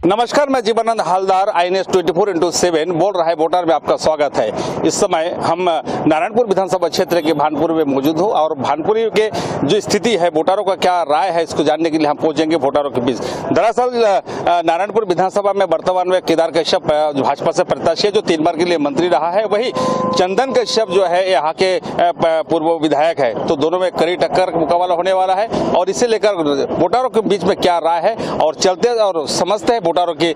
नमस्कार, मैं जीवनानंद हालदार INS 24/7 बोल रहा है वोटर में आपका स्वागत है। इस समय हम नारायणपुर विधानसभा क्षेत्र के भानपुर में मौजूद हूँ और भानपुर के जो स्थिति है, वोटरों का क्या राय है, इसको जानने के लिए हम पहुंचेंगे वोटरों के बीच। दरअसल नारायणपुर विधानसभा में वर्तमान में केदार कश्यप भाजपा से प्रत्याशी है, जो 3 बार के लिए मंत्री रहा है। वही चंदन कश्यप जो है यहाँ के पूर्व विधायक है, तो दोनों में कड़ी टक्कर का मुकाबला होने वाला है। और इसे लेकर वोटरों के बीच में क्या राय है और चलते और समझते हैं वोटरों की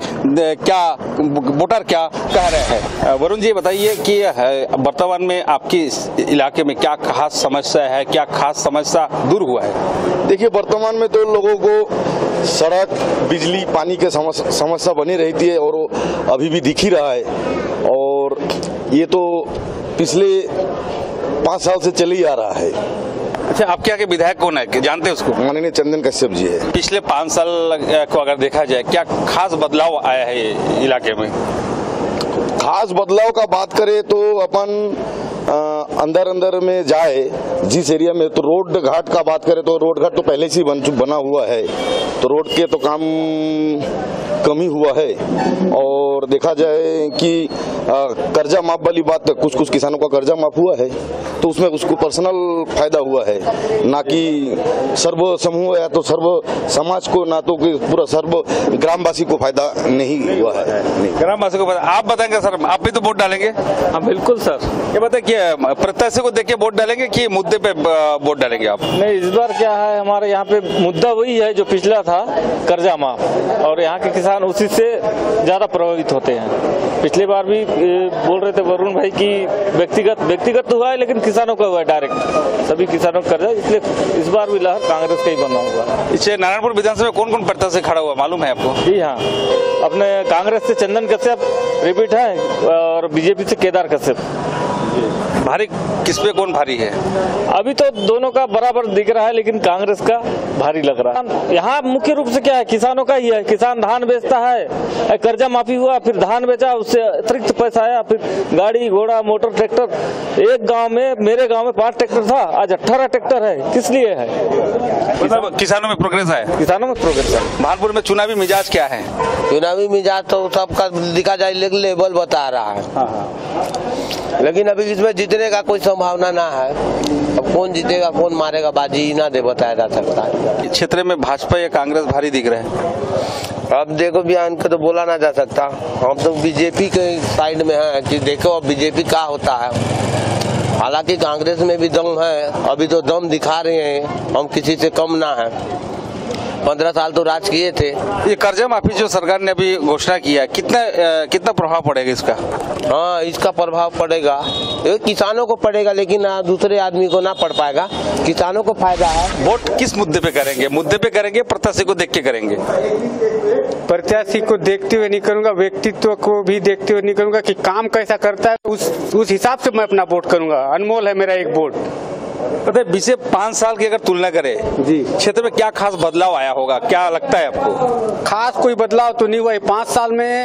वोटर क्या कह रहे हैं। वरुण जी, बताइए कि वर्तमान में आपकी इलाके में क्या खास समस्या है, क्या खास समस्या दूर हुआ है? देखिए, वर्तमान में तो लोगों को सड़क, बिजली, पानी के समस्या बनी रहती है और वो अभी भी दिख ही रहा है। और ये तो पिछले 5 साल से चल ही आ रहा है। अच्छा, आपके यहाँ के विधायक कौन है, जानते हैं उसको? माननीय चंदन कश्यप जी है। पिछले 5 साल को अगर देखा जाए, क्या खास बदलाव आया है इलाके में? खास बदलाव का बात करें तो अपन अंदर में जाए जिस एरिया में, तो रोड घाट का बात करें तो रोड घाट तो पहले से ही बना हुआ है, तो रोड के तो काम कमी हुआ है। और देखा जाए कि कर्जा माफ वाली बात, कुछ किसानों का कर्जा माफ हुआ है, तो उसमें उसको पर्सनल फायदा हुआ है, ना कि सर्व समूह या तो सर्व समाज को, ना तो पूरा सर्व ग्रामवासी को फायदा नहीं हुआ है। ग्रामवासी को आप बताएंगे सर, आप भी तो वोट डालेंगे? हाँ बिल्कुल सर। ये बताइए कि प्रत्याशी को देख के वोट डालेंगे कि मुद्दे पे वोट डालेंगे आप? नहीं, इस बार क्या है, हमारे यहाँ पे मुद्दा वही है जो पिछला था, कर्जा माफ, और यहाँ के किसान उसी से ज्यादा प्रभावित होते हैं। पिछली बार भी बोल रहे थे वरुण भाई की व्यक्तिगत तो हुआ है, लेकिन किसानों का हुआ है डायरेक्ट, सभी किसानों का कर्जा, इसलिए इस बार भी लहर कांग्रेस का ही बना हुआ। इससे नारायणपुर विधानसभा में कौन प्रत्याशी खड़ा हुआ मालूम है आपको? जी हाँ, अपने कांग्रेस से चंदन कश्यप रिपीट है और बीजेपी से केदार कश्यप। भारी किस पे कौन भारी है? अभी तो दोनों का बराबर दिख रहा है, लेकिन कांग्रेस का भारी लग रहा है। यहाँ मुख्य रूप से क्या है, किसानों का ही है। किसान धान बेचता है, कर्जा माफी हुआ, फिर धान बेचा, उससे अतिरिक्त पैसा आया, फिर गाड़ी घोड़ा मोटर ट्रैक्टर। एक गांव में, मेरे गांव में 5 ट्रैक्टर था, आज 18 ट्रैक्टर है। किस लिए है? मतलब किसानों में प्रोग्रेस है। किसानों में प्रोग्रेस है। भानपुर में चुनावी मिजाज क्या है? चुनावी मिजाज तो सबका दिखा जाए, लेवल बता रहा है, लेकिन अभी इसमें जीतने का कोई संभावना ना है। अब कौन जीतेगा कौन मारेगा बाजी ना दे बताया जा सकता है। क्षेत्र में भाजपा या कांग्रेस भारी दिख रहे हैं? अब देखो बयान को तो बोला ना जा सकता। हम तो बीजेपी के साइड में है कि देखो अब बीजेपी क्या होता है। हालांकि कांग्रेस में भी दम है, अभी तो दम दिखा रहे हैं, हम किसी से कम ना है। 15 साल तो राज किए थे। ये कर्जा माफी जो सरकार ने अभी घोषणा किया, कितना प्रभाव पड़ेगा इसका? हाँ, इसका प्रभाव पड़ेगा, ये किसानों को पड़ेगा, लेकिन दूसरे आदमी को ना पड़ पाएगा। किसानों को फायदा है। वोट किस मुद्दे पे करेंगे? मुद्दे पे करेंगे, प्रत्याशी को देख के करेंगे? प्रत्याशी को देखते हुए नहीं करूंगा, व्यक्तित्व को भी देखते हुए नहीं करूंगा कि काम कैसा करता है, उस हिसाब से मैं अपना वोट करूंगा। अनमोल है मेरा एक वोट। पता है, बीते 5 साल की अगर तुलना करें जी, क्षेत्र में क्या खास बदलाव आया होगा, क्या लगता है आपको? खास कोई बदलाव तो नहीं हुआ है। 5 साल में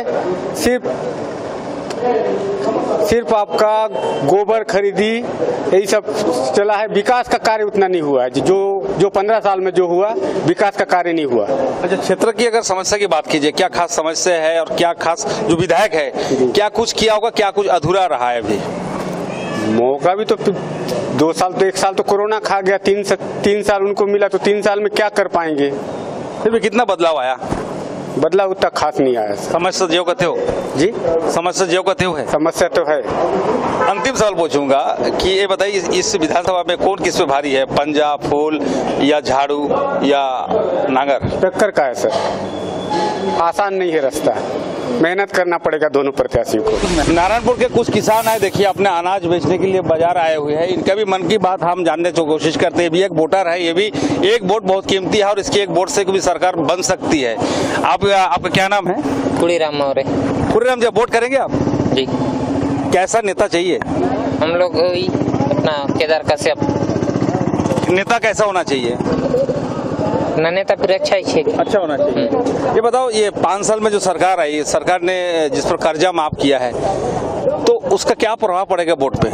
सिर्फ आपका गोबर खरीदी यही सब चला है। विकास का कार्य उतना नहीं हुआ है जो 15 साल में जो हुआ, विकास का कार्य नहीं हुआ। अच्छा, क्षेत्र की अगर समस्या की बात कीजिए, क्या खास समस्या है और क्या खास जो विधायक है, क्या कुछ किया होगा, क्या कुछ अधूरा रहा है अभी? मौका भी तो 2 साल तो 1 साल तो कोरोना खा गया, 3 साल उनको मिला, तो 3 साल में क्या कर पाएंगे? फिर भी कितना बदलाव आया? बदलाव उतना खास नहीं आया। समस्या जो कहते हो जी, समस्या जो कहते हो है, समस्या तो है। अंतिम सवाल पूछूंगा कि ये बताइए, इस विधानसभा में कौन किस पे भारी है, पंजा, फूल या झाड़ू या नांगर? टक्कर का है सर, आसान नहीं है रास्ता, मेहनत करना पड़ेगा दोनों प्रत्याशियों को। नारायणपुर के कुछ किसान आए, देखिए अपने अनाज बेचने के लिए बाजार आए हुए हैं। इनका भी मन की बात हम जानने की कोशिश करते हैं। भी एक वोटर है, ये भी एक वोट बहुत कीमती है और इसके एक वोट से भी सरकार बन सकती है। आपका क्या नाम है? कुड़ीराम मौर्य। कुड़ीराम, जब वोट करेंगे आप जी, कैसा नेता चाहिए? हम लोग अपना केदार कश्यप। नेता कैसा होना चाहिए? नेता फिर अच्छा होना चाहिए। ये बताओ, ये 5 साल में जो सरकार आई, सरकार ने जिस पर कर्जा माफ किया है, तो उसका क्या प्रभाव पड़ेगा वोट पे?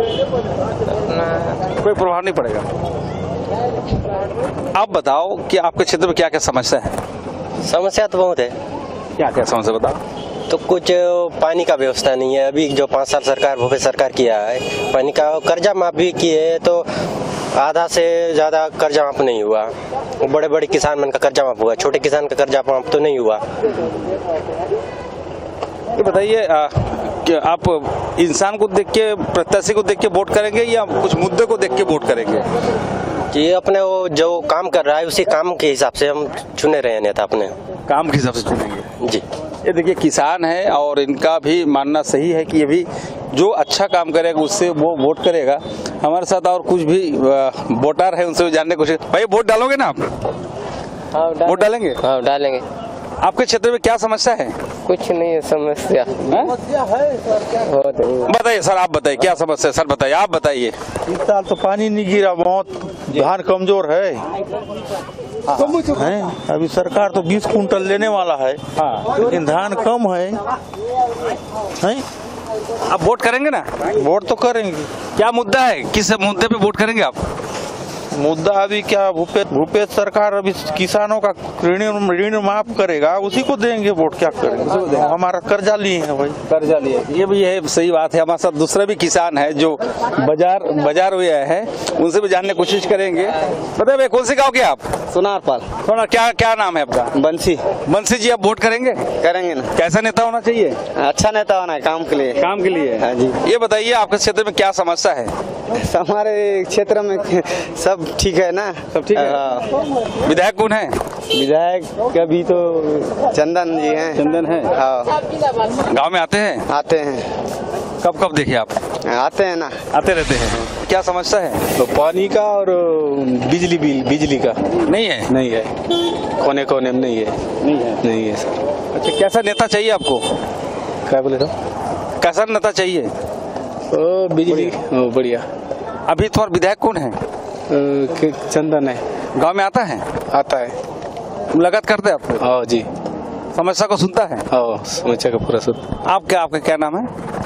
कोई प्रभाव नहीं पड़ेगा। आप बताओ कि आपके क्षेत्र में क्या क्या समस्या है? समस्या तो बहुत है। क्या क्या समस्या बताओ। तो कुछ पानी का व्यवस्था नहीं है। अभी जो 5 साल सरकार भूपेश सरकार किया है, पानी का कर्जा माफ भी किए है, तो आधा से ज़्यादा कर्जा माफ नहीं हुआ। बड़े बड़े किसान मन का कर्जा माफ हुआ, छोटे किसान का कर्जा माफ तो नहीं हुआ। ये बताइए कि आप इंसान को देख के, प्रत्याशी को देख के वोट करेंगे या कुछ मुद्दे को देख के वोट करेंगे? ये अपने वो जो काम कर रहा है उसी काम के हिसाब से हम चुने रहे हैं नेता, अपने काम के हिसाब से चुनेंगे जी। ये देखिए किसान है और इनका भी मानना सही है कि ये भी जो अच्छा काम करेगा उससे वो वोट करेगा। हमारे साथ और कुछ भी वोटर है, उनसे भी जानने की कोशिश। भाई वोट डालोगे ना आप? वोट डालेंगे? हाँ डालेंगे। आपके क्षेत्र में क्या समस्या है? कुछ नहीं है समस्या। बताइए सर, आप बताइए क्या समस्या है? सर बताइए, आप बताइए। इस साल तो पानी नहीं गिरा, बहुत धान कमजोर है। अभी सरकार तो 20 कुंटल लेने वाला है, लेकिन धान कम है। आप वोट करेंगे ना? वोट तो करेंगे। क्या मुद्दा है, किस मुद्दे पे वोट करेंगे आप? मुद्दा अभी क्या, भूपेश सरकार अभी किसानों का ऋण माफ करेगा, उसी को देंगे वोट। क्या करेंगे, हमारा कर्जा लिए हैं भाई, कर्जा लिए। ये भी है, सही बात है। हमारे साथ दूसरे भी किसान है जो बाजार हुए हैं, उनसे भी जानने की कोशिश करेंगे। बताइए भाई, कौन से गाँव के आप? सोनारपाल। सोनार, क्या नाम है आपका? बंसी। बंसी जी, आप वोट करेंगे? करेंगे ना। कैसा नेता होना चाहिए? अच्छा नेता होना है, काम के लिए। काम के लिए? हाँ जी। ये बताइए आपके क्षेत्र में क्या समस्या है? हमारे क्षेत्र में सब ठीक है ना? सब ठीक है। विधायक कौन है? विधायक अभी तो चंदन जी हैं। चंदन है? हाँ। गांव में आते हैं? आते हैं। कब देखे आप? आते हैं ना। आते रहते हैं। क्या समस्या है? तो पानी का और बिजली का नहीं है? नहीं है, कोने कोने में नहीं है। नहीं है सर। अच्छा, कैसा नेता चाहिए आपको? क्या बोले तो? कैसा नेता चाहिए? बिजली बढ़िया। अभी तुम्हारा विधायक कौन है? चंदन है। गांव में आता है? आता है। मुलाकात करते हैं आप? हाँ जी। समस्या को सुनता है? हाँ, समस्या का पूरा सुन। आपका क्या नाम है?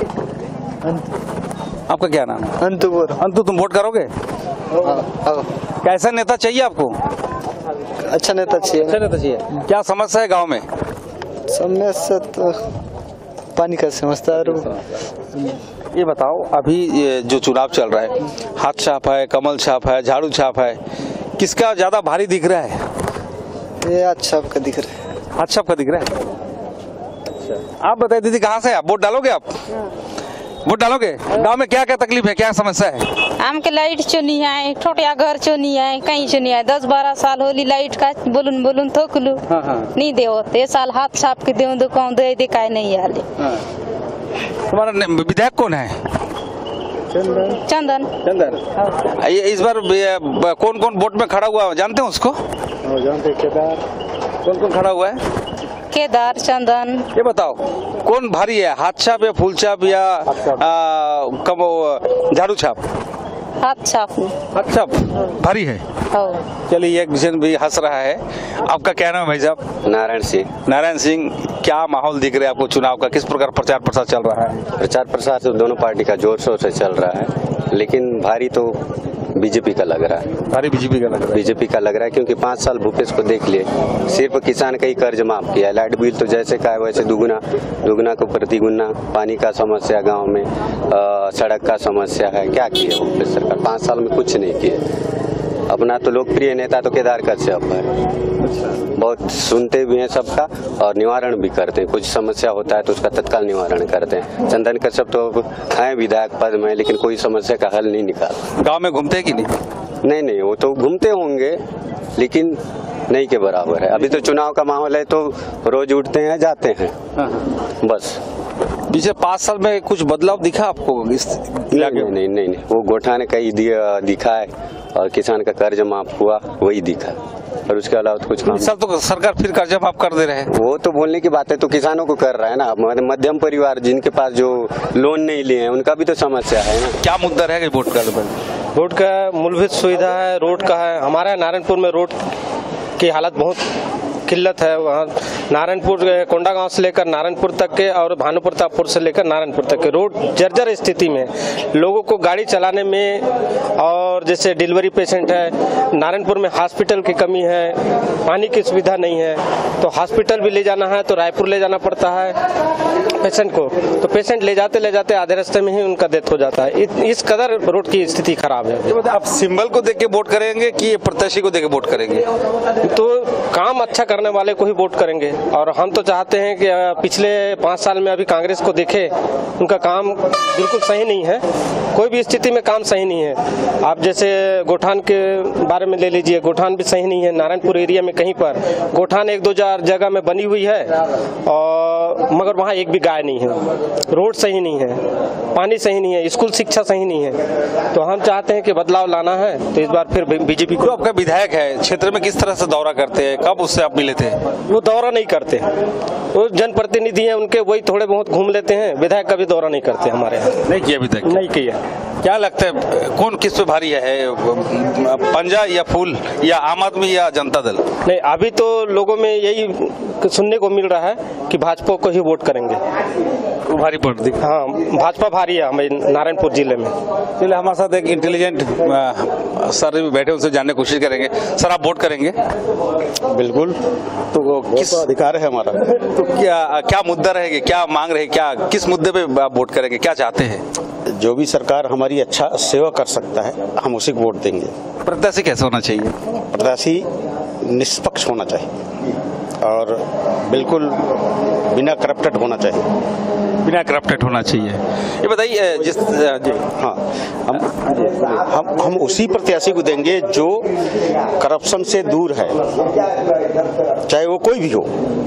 आपका क्या नाम है? अंतु, तुम वोट करोगे? कैसा नेता चाहिए आपको? अच्छा नेता चाहिए। अच्छा नेता चाहिए। क्या समस्या है गांव में? समस्या तो पानी का समस्या। ये बताओ, अभी ये जो चुनाव चल रहा है, हाथ छाप है, कमल छाप है, झाड़ू छाप है, किसका ज्यादा भारी दिख रहा है? ये हाथ छाप का दिख रहा है। हाथ छाप का दिख रहा है। अच्छा, आप बताइए दीदी, कहाँ से आप? वोट डालोगे आप? वोट डालोगे? गांव में क्या क्या तकलीफ है, क्या समस्या है? आम के लाइट चुनी है, छोटिया घर चुनी है, कहीं चुनी है। 10-12 साल होली लाइट का बोलून थोकलू नहीं दे होते। ये साल हाथ छाप के दे दुकान दे दिखाई नहीं आले। तुम्हारा विधायक कौन है? चंदन। इस बार कौन कौन वोट में खड़ा हुआ जानते हैं उसको? जानते। केदार। कौन खड़ा हुआ है? केदार, चंदन। ये बताओ, कौन भारी है, हाथ छाप या फूल छाप या झाड़ू छाप? हाथ छाप। हाथ छाप भारी है। चलिए, एक जन भी हंस रहा है। आपका क्या नाम है भाई साहब? नारायण सिंह। नारायण सिंह, क्या माहौल दिख रहा है आपको चुनाव का? किस प्रकार प्रचार प्रसार चल रहा है? प्रचार प्रसार तो दोनों पार्टी का जोर शोर से चल रहा है, लेकिन भारी तो बीजेपी का लग रहा है। भारी बीजेपी का लग रहा है? बीजेपी का लग रहा है, क्योंकि 5 साल भूपेश को देख लिए, सिर्फ किसान का ही कर्ज माफ किया। लाइट बिल तो जैसे का है वैसे दुगुना को प्रतिगुना। पानी का समस्या गांव में, सड़क का समस्या है। क्या किया भूपेश सरकार? 5 साल में कुछ नहीं किए। अपना तो लोकप्रिय नेता तो केदार कश्यप है, बहुत सुनते भी हैं सबका और निवारण भी करते हैं। कुछ समस्या होता है तो उसका तत्काल निवारण करते हैं। चंदन कश्यप तो हैं विधायक पद में, लेकिन कोई समस्या का हल नहीं निकाल। गांव में घूमते हैं कि नहीं? नहीं, वो तो घूमते होंगे, लेकिन नहीं के बराबर है। अभी तो चुनाव का माहौल है तो रोज उठते हैं, जाते हैं, बस। पिछले 5 साल में कुछ बदलाव दिखा आपको इस इलाके में? नहीं, वो गोठाने का ही दिखा है और किसान का कर्ज माफ हुआ, वही दिखा, और उसके अलावा तो कुछ काम। सर तो सरकार फिर कर्ज माफ कर दे रहे हैं। वो तो बोलने की बात है, तो किसानों को कर रहा है ना। मध्यम परिवार जिनके पास जो लोन नहीं लिए हैं, उनका भी तो समस्या है ना। क्या मुद्दा रहेगा वोट का? रोड का मूलभूत सुविधा है, रोड का है। हमारे नारायणपुर में रोड की हालत बहुत किल्लत है। वहाँ नारायणपुर कोंडागांव से लेकर नारायणपुर तक के और भानु प्रतापपुर से लेकर नारायणपुर तक के रोड जर्जर स्थिति में, लोगों को गाड़ी चलाने में, और जैसे डिलीवरी पेशेंट है, नारायणपुर में हॉस्पिटल की कमी है, पानी की सुविधा नहीं है, तो हॉस्पिटल भी ले जाना है तो रायपुर ले जाना पड़ता है पेशेंट को, तो पेशेंट ले जाते आधे रास्ते में ही उनका डेथ हो जाता है। इस कदर रोड की स्थिति खराब है। आप सिंबल को देख के वोट करेंगे कि प्रत्याशी को देख के वोट करेंगे? तो काम अच्छा करने वाले को ही वोट करेंगे, और हम तो चाहते हैं कि पिछले 5 साल में अभी कांग्रेस को देखे, उनका काम बिल्कुल सही नहीं है, कोई भी स्थिति में काम सही नहीं है। आप जैसे गोठान के बारे में ले लीजिए, गोठान भी सही नहीं है। नारायणपुर एरिया में कहीं पर गोठान 1-2 जगह में बनी हुई है, और मगर वहाँ एक भी गाय नहीं है, रोड सही नहीं है, पानी सही नहीं है, स्कूल शिक्षा सही नहीं है। तो हम चाहते हैं कि बदलाव लाना है, तो इस बार फिर बीजेपी को। आपका विधायक है, क्षेत्र में किस तरह से दौरा करते हैं, कब उससे आप मिले थे? वो दौरा नहीं करते, वो जनप्रतिनिधि हैं उनके, वही थोड़े बहुत घूम लेते हैं, विधायक का भी दौरा नहीं करते हमारे यहाँ। नहीं किया अभी तक? नहीं किया। क्या लगता है कौन किस पे भारी है, पंजा या फूल या आम आदमी या जनता दल? नहीं, अभी तो लोगों में यही सुनने को मिल रहा है कि भाजपा को ही वोट करेंगे। वो भारी पड़ दी? हाँ, भाजपा भारी है हमें नारायणपुर जिले में। चलिए, हमारे साथ एक इंटेलिजेंट सर भी बैठे, उनसे जानने की कोशिश करेंगे। सर, आप वोट करेंगे? बिल्कुल, तो किस अधिकार है हमारा। तो क्या मुद्दा रहेगा, क्या मांग रहे, क्या किस मुद्दे पे वोट करेंगे, क्या चाहते हैं? जो भी सरकार हमारी अच्छा सेवा कर सकता है, हम उसी को वोट देंगे। प्रत्याशी कैसे होना चाहिए? प्रत्याशी निष्पक्ष होना चाहिए और बिल्कुल बिना करप्टेड होना चाहिए। बिना करप्टेड होना चाहिए। ये बताइए, जिस हाँ, हम उसी प्रत्याशी को देंगे जो करप्शन से दूर है, चाहे वो कोई भी हो।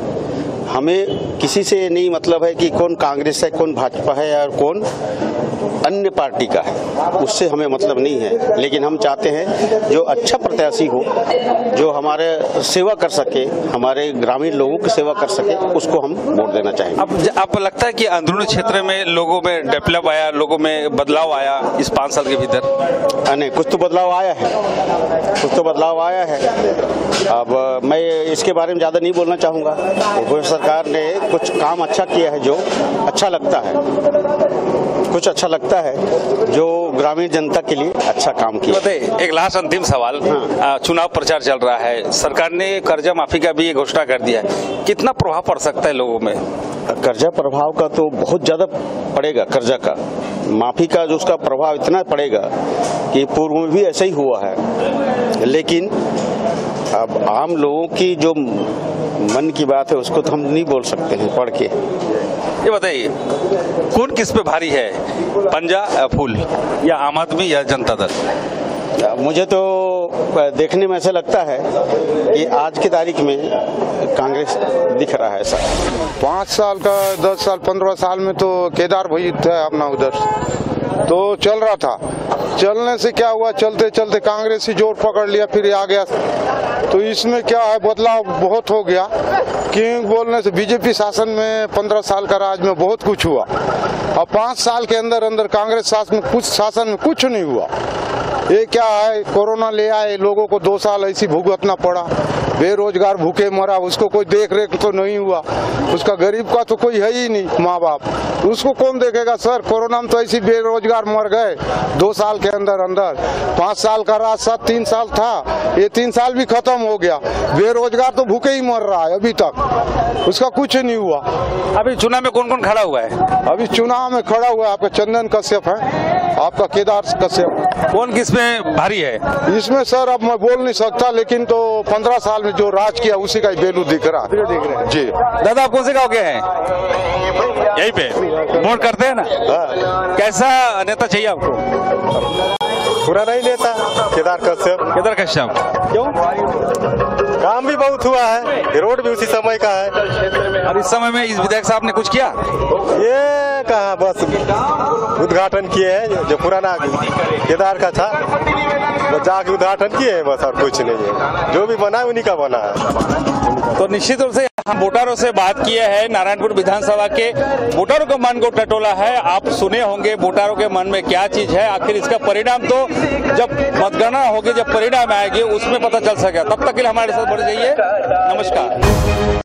हमें किसी से नहीं मतलब है कि कौन कांग्रेस है, कौन भाजपा है या कौन अन्य पार्टी का है, उससे हमें मतलब नहीं है। लेकिन हम चाहते हैं जो अच्छा प्रत्याशी हो, जो हमारे सेवा कर सके, हमारे ग्रामीण लोगों की सेवा कर सके, उसको हम वोट देना चाहेंगे। अब आपको लगता है कि अंदरूनी क्षेत्र में लोगों में डेवलप आया, लोगों में बदलाव आया इस 5 साल के भीतर? नहीं, कुछ तो बदलाव आया है, कुछ तो बदलाव आया है। अब मैं इसके बारे में ज्यादा नहीं बोलना चाहूँगा। सरकार ने कुछ काम अच्छा किया है, जो अच्छा लगता है, कुछ अच्छा लगता है जो ग्रामीण जनता के लिए अच्छा काम किया। बताइए, एक लास्ट अंतिम सवाल। हाँ। चुनाव प्रचार चल रहा है, सरकार ने कर्जा माफी का भी घोषणा कर दिया है, कितना प्रभाव पड़ सकता है लोगों में? कर्जा प्रभाव का तो बहुत ज्यादा पड़ेगा, कर्जा का माफी का जो उसका प्रभाव इतना पड़ेगा कि पूर्व में भी ऐसा ही हुआ है। लेकिन अब आम लोगों की जो मन की बात है उसको तो हम नहीं बोल सकते हैं पढ़ के। ये बताइए, कौन किस पे भारी है, पंजा फूल या आम आदमी या जनता दल? मुझे तो देखने में ऐसा लगता है कि आज की तारीख में कांग्रेस दिख रहा है। ऐसा 5 साल का 10 साल 15 साल में तो केदार भाई था अपना उधर तो चल रहा था। चलने से क्या हुआ, चलते चलते कांग्रेस ही जोर पकड़ लिया, फिर आ गया। तो इसमें क्या है, बदलाव बहुत हो गया। क्यों बोलने से बीजेपी शासन में 15 साल का राज में बहुत कुछ हुआ, और 5 साल के अंदर अंदर कांग्रेस शासन में कुछ नहीं हुआ। ये क्या है, कोरोना ले आए, लोगों को 2 साल ऐसी भुगतना पड़ा, बेरोजगार भूखे मरा, उसको कोई देख रेख तो नहीं हुआ। उसका गरीब का तो कोई है ही नहीं, माँ बाप, उसको कौन देखेगा सर। कोरोना में तो ऐसी बेरोजगार मर गए 2 साल के अंदर अंदर। 5 साल का राज 3 साल था, ये 3 साल भी खत्म हो गया। बेरोजगार तो भूखे ही मर रहा है अभी तक, उसका कुछ नहीं हुआ। अभी चुनाव में कौन कौन खड़ा हुआ है? अभी चुनाव में खड़ा हुआ है आपका चंदन कश्यप है, आपका केदार कश्यप। कौन किस में भारी है इसमें सर? अब मैं बोल नहीं सकता, लेकिन तो 15 साल में जो राज किया उसी का वैल्यू दिख रहा है जी। दादा, आप कौन से गाँव के हैं? यहीं पे वोट करते हैं ना? कैसा नेता चाहिए आपको? पुराना ही नेता केदार कश्यप। केदार कश्यप क्यों? काम भी बहुत हुआ है, रोड भी उसी समय का है। और इस समय में इस विधायक साहब ने कुछ किया? ये कहाँ, बस उद्घाटन किए हैं जो पुराना केदार का था, तो जाके उद्घाटन किए हैं बस, और कुछ नहीं है। जो भी बना है उन्हीं का बना है। तो निश्चित रूप से हम वोटरों से बात किए हैं, नारायणपुर विधानसभा के वोटरों के मन को टटोला है। आप सुने होंगे वोटरों के मन में क्या चीज है। आखिर इसका परिणाम तो जब मतगणना होगी, जब परिणाम आएगी, उसमें पता चल सकेगा। तब तक के लिए हमारे साथ बढ़ जाइए। नमस्कार।